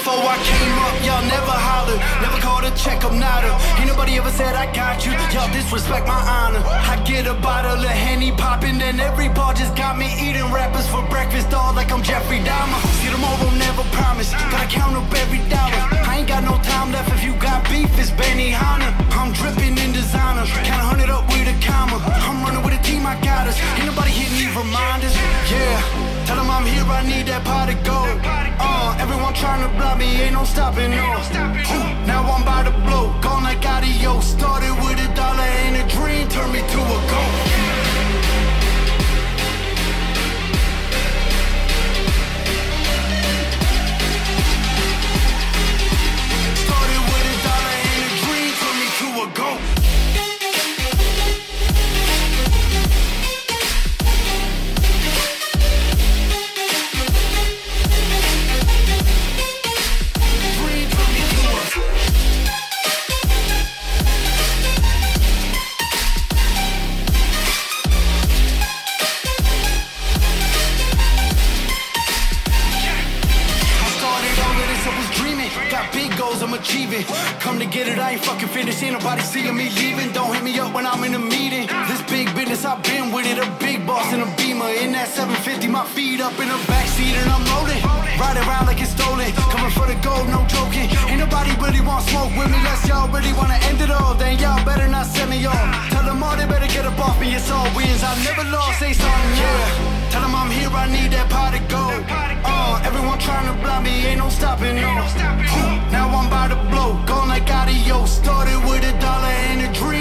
Before I came up, y'all never hollered, never called to check, I'm not a. Ain't nobody ever said I got you, y'all disrespect my honor. I get a bottle of Henny poppin', then every bar just got me eating rappers for breakfast, all like I'm Jeffrey Dahmer. See, tomorrow never promise, gotta count up every dollar. I ain't got no time left, if you got beef, it's Benihana. I'm dripping in designer, count 100 up with a comma. I'm running with a team, I got us, ain't nobody hitting me reminders. Yeah, tell them I'm here, I need that pot of gold. Everyone trying to block me, ain't no stopping, no. Now I'm by the blow, gone like adios. Started with $1 and a dream, turned me to a goat. I'm achieving, come to get it, I ain't fucking finished. Ain't nobody seeing me leaving. Don't hit me up when I'm in a meeting. This big business, I've been with it. A big boss in a Beamer. In that 750, my feet up in the backseat and I'm rolling. Ride around like it's stolen. Coming for the gold, no joking. Ain't nobody really want smoke with me. Unless y'all really wanna end it all, then y'all better not send me on. Tell them all they better get up off me. It's all wins, I never lost, say something, yeah. Tell them I'm here, I need that pot of gold. Everyone trying to block me, ain't no stopping, no. Now I'm by the blow, gone like adios. Started with $1 and a dream.